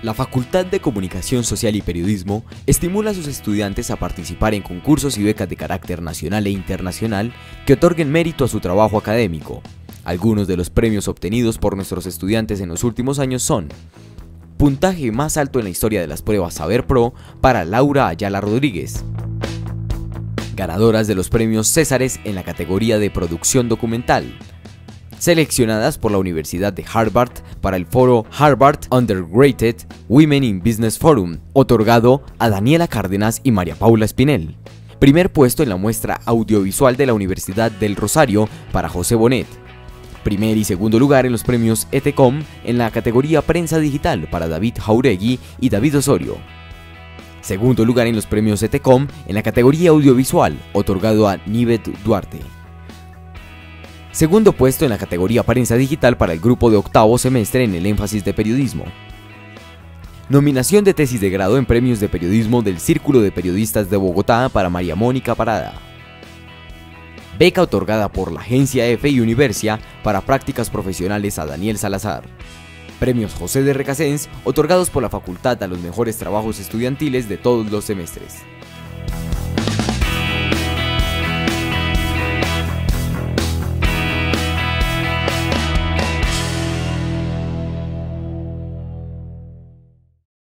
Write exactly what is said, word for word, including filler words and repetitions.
La Facultad de Comunicación Social y Periodismo estimula a sus estudiantes a participar en concursos y becas de carácter nacional e internacional que otorguen mérito a su trabajo académico. Algunos de los premios obtenidos por nuestros estudiantes en los últimos años son: puntaje más alto en la historia de las pruebas Saber Pro para Laura Ayala Rodríguez. Ganadoras de los premios Césares en la categoría de producción documental. Seleccionadas por la Universidad de Harvard para el foro Harvard Undergraduate Women in Business Forum, otorgado a Daniela Cárdenas y María Paula Espinel. Primer puesto en la muestra audiovisual de la Universidad del Rosario para José Bonet. Primer y segundo lugar en los premios ETECOM en la categoría Prensa Digital para David Jauregui y David Osorio. Segundo lugar en los premios ETECOM en la categoría Audiovisual, otorgado a Nivet Duarte. Segundo puesto en la categoría Prensa Digital para el grupo de octavo semestre en el énfasis de periodismo. Nominación de tesis de grado en premios de periodismo del Círculo de Periodistas de Bogotá para María Mónica Parada. Beca otorgada por la agencia EFE y Universia para prácticas profesionales a Daniel Salazar. Premios José de Recasens otorgados por la facultad a los mejores trabajos estudiantiles de todos los semestres.